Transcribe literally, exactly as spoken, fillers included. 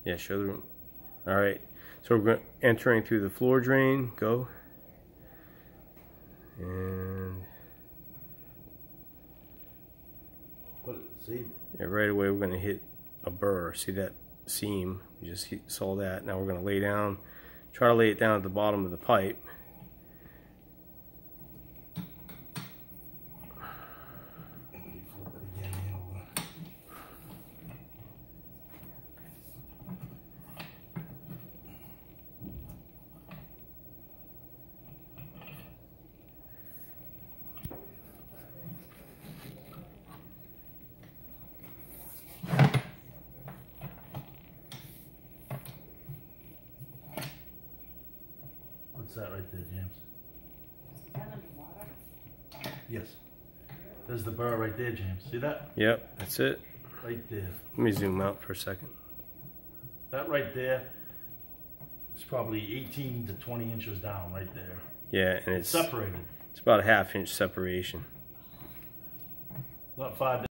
Yeah, show the room. All right. So we're going entering through the floor drain. Go. And see? Yeah, right away we're going to hit a burr. See that seam? You just saw that. Now we're going to lay down. Try to lay it down at the bottom of the pipe. What's that right there, James? Is that underwater? Yes. There's the burr right there, James. See that? Yep, that's it. Right there. Let me zoom out for a second. That right there is probably eighteen to twenty inches down right there. Yeah, and it's separated. It's about a half inch separation. Not five